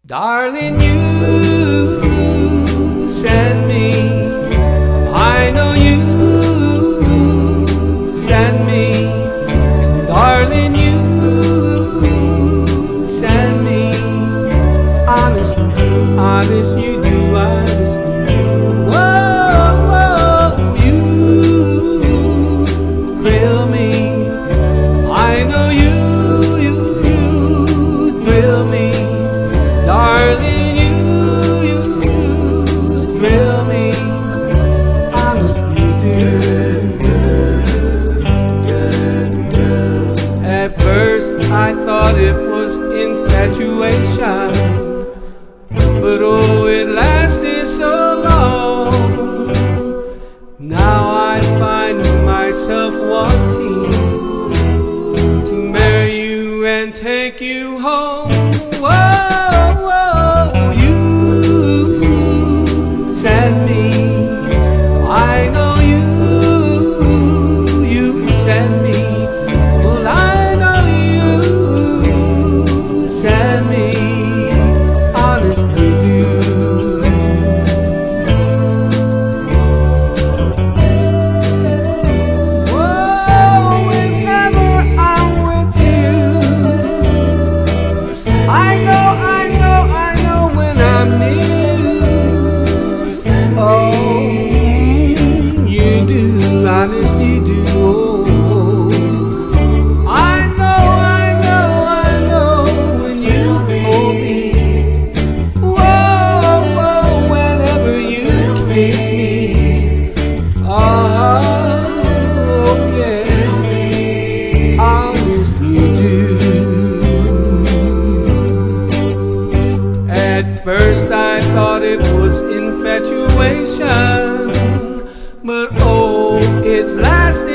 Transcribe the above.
Darling, you send me. I know you send me. Darling, you send me. Honest you do, honest you do, honest you do. Whoa, whoa, you thrill me. I know you thrill me. Darling, you thrill me. Honest you do. At first I thought it was infatuation, but oh, it lasted so long. Now I find myself wanting to marry you and take you home. Whoa, whoa, you send me. I know you send me. Well, I know you send me. Honest you do. Whoa, whenever I'm with you, I know when I'm near you. Oh, you do, honest you do. Oh, I know when you hold me. Whoa, whoa, whenever you kiss me. Oh, yeah, honest you do. At first I thought it was infatuation, but oh, it's lasting